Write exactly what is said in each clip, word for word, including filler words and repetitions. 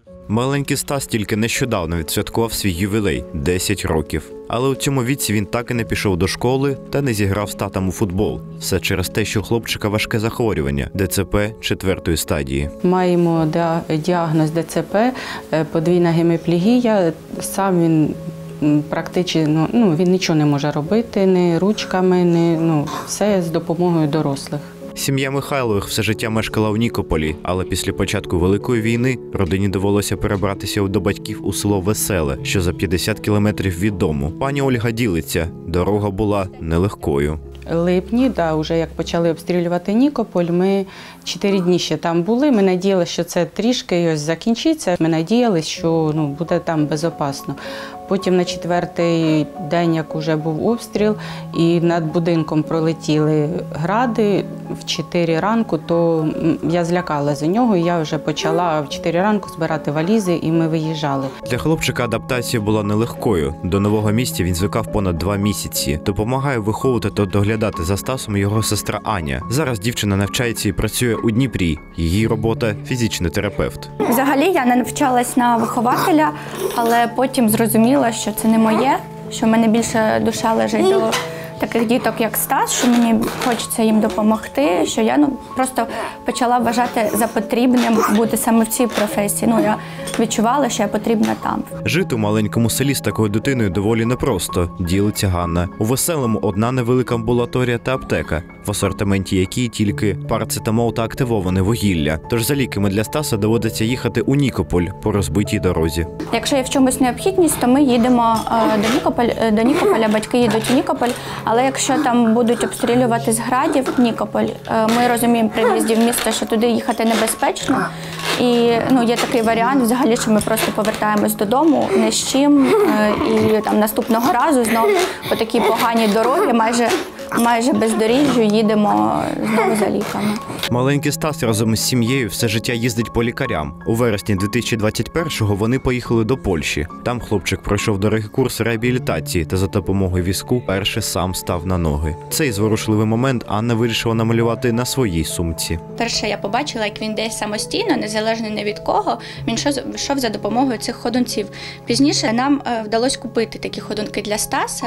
Маленький Стас тільки нещодавно відсвяткував свій ювілей – десять років. Але у цьому віці він так і не пішов до школи та не зіграв з татом у футбол. Все через те, що у хлопчика важке захворювання – Д Ц П четвертої стадії. Маємо діагноз Д Ц П, подвійна геміплегія. Сам він практично, ну, він нічого не може робити, ні ручками, ні, ну, все з допомогою дорослих. Сім'я Михайлових все життя мешкала у Нікополі, але після початку Великої війни родині довелося перебратися до батьків у село Веселе, що за п'ятдесят кілометрів від дому. Пані Ольга ділиться, дорога була нелегкою. Липні, да, вже як почали обстрілювати Нікополь, ми чотири дні ще там були. Ми надіялися, що це трішки ось закінчиться. Ми надіялися, що ну, буде там безпечно. Потім на четвертий день, як вже був обстріл, і над будинком пролетіли гради в чотири ранку, то я злякала за нього, і я вже почала в чотири ранку збирати валізи, і ми виїжджали. Для хлопчика адаптація була нелегкою. До нового місця він звикав понад два місяці. Допомагає виховувати та доглядати за Стасом його сестра Аня. Зараз дівчина навчається і працює у Дніпрі. Її робота – фізичний терапевт. Взагалі я не навчалась на вихователя, але потім зрозуміла, що це не моє, що в мене більше душа лежить до таких діток, як Стас, що мені хочеться їм допомогти, що я ну, просто почала вважати за потрібним бути саме в цій професії. Ну, я відчувала, що я потрібна там. Жити у маленькому селі з такою дитиною доволі непросто, ділиться Ганна. У Веселому одна невелика амбулаторія та аптека, в асортименті якій тільки парацетамол та активоване вугілля. Тож за ліками для Стаса доводиться їхати у Нікополь по розбитій дорозі. Якщо є в чомусь необхідність, то ми їдемо до Нікополя, до Нікополя, батьки їдуть у Нікополь. Але якщо там будуть обстрілювати з градів Нікополь, ми розуміємо при в'їзді в місто, що туди їхати небезпечно. І ну, є такий варіант, взагалі, що ми просто повертаємось додому не з чим. І там наступного разу знову по такій поганій дорогі, майже майже бездоріжжю їдемо знову за ліками. Маленький Стас разом із сім'єю все життя їздить по лікарям. У вересні дві тисячі двадцять першого вони поїхали до Польщі. Там хлопчик пройшов дорогий курс реабілітації та за допомогою візку перше сам став на ноги. Цей зворушливий момент Анна вирішила намалювати на своїй сумці. Перше я побачила, як він десь самостійно, незалежно ні від кого, він йшов за допомогою цих ходунців. Пізніше нам вдалося купити такі ходунки для Стаса,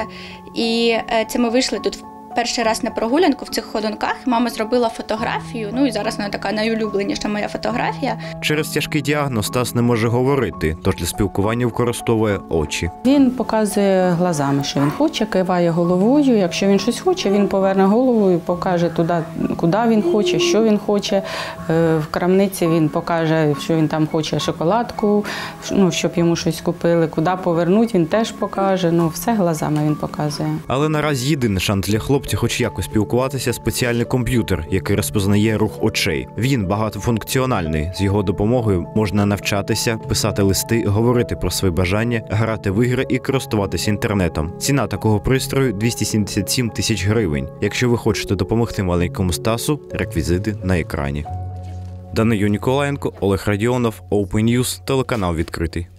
і це ми вийшли тут перший раз на прогулянку в цих ходунках. Мама зробила фотографію, ну і зараз вона така найулюбленіша моя фотографія. Через тяжкий діагноз Стас не може говорити, тож для спілкування використовує очі. Він показує глазами, що він хоче, киває головою. Якщо він щось хоче, він поверне голову і покаже туди, куди він хоче, що він хоче. В крамниці він покаже, що він там хоче шоколадку, ну, щоб йому щось купили, куди повернуть, він теж покаже. Ну, все глазами він показує. Але наразі єдиний шанс для хлопця хоч якось спілкуватися – спеціальний комп'ютер, який розпознає рух очей. Він багатофункціональний. З його допомогою можна навчатися, писати листи, говорити про свої бажання, грати в ігри і користуватися інтернетом. Ціна такого пристрою – двісті сімдесят сім тисяч гривень. Якщо ви хочете допомогти маленькому Стасу, реквізити на екрані. Данию Ніколаєнко, Олег Радіонов, Open News, телеканал відкритий.